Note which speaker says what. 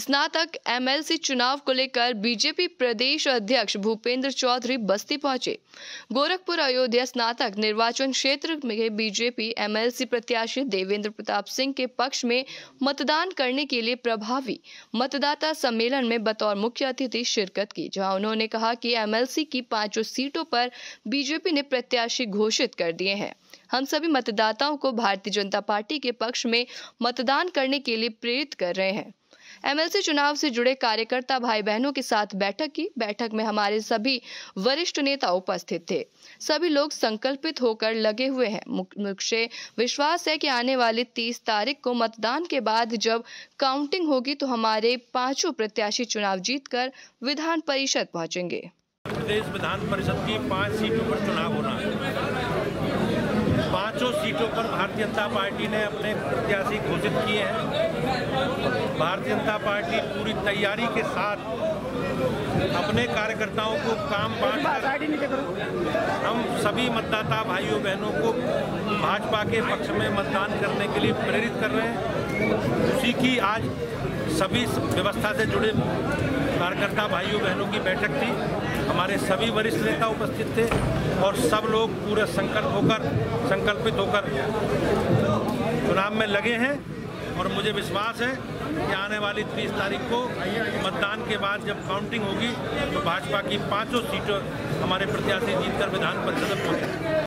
Speaker 1: स्नातक एमएलसी चुनाव को लेकर बीजेपी प्रदेश अध्यक्ष भूपेंद्र चौधरी बस्ती पहुंचे। गोरखपुर अयोध्या स्नातक निर्वाचन क्षेत्र में बीजेपी एमएलसी प्रत्याशी देवेंद्र प्रताप सिंह के पक्ष में मतदान करने के लिए प्रभावी मतदाता सम्मेलन में बतौर मुख्य अतिथि शिरकत की, जहां उन्होंने कहा कि एमएलसी की 5 सीटों पर बीजेपी ने प्रत्याशी घोषित कर दिए हैं। हम सभी मतदाताओं को भारतीय जनता पार्टी के पक्ष में मतदान करने के लिए प्रेरित कर रहे हैं। एमएलसी चुनाव से जुड़े कार्यकर्ता भाई बहनों के साथ बैठक की। बैठक में हमारे सभी वरिष्ठ नेता उपस्थित थे। सभी लोग संकल्पित होकर लगे हुए हैं। मुझे विश्वास है कि आने वाली 30 तारीख को मतदान के बाद जब काउंटिंग होगी तो हमारे 5 प्रत्याशी चुनाव जीतकर विधान परिषद पहुंचेंगे।
Speaker 2: प्रदेश विधान परिषद की 5 सीटों पर चुनाव होना है। 5 सीटों पर भारतीय जनता पार्टी ने अपने प्रत्याशी घोषित किए हैं। भारतीय जनता पार्टी पूरी तैयारी के साथ अपने कार्यकर्ताओं को काम बांटकर हम सभी मतदाता भाइयों बहनों को भाजपा के पक्ष में मतदान करने के लिए प्रेरित कर रहे हैं। उसी की आज सभी व्यवस्था से जुड़े कार्यकर्ता भाइयों बहनों की बैठक थी। हमारे सभी वरिष्ठ नेता उपस्थित थे और सब लोग पूरे संकल्पित होकर चुनाव में लगे हैं और मुझे विश्वास है कि आने वाली 30 तारीख को मतदान के बाद जब काउंटिंग होगी तो भाजपा की 5 सीटों हमारे प्रत्याशी जीतकर विधान परिषद में पहुंचेंगे।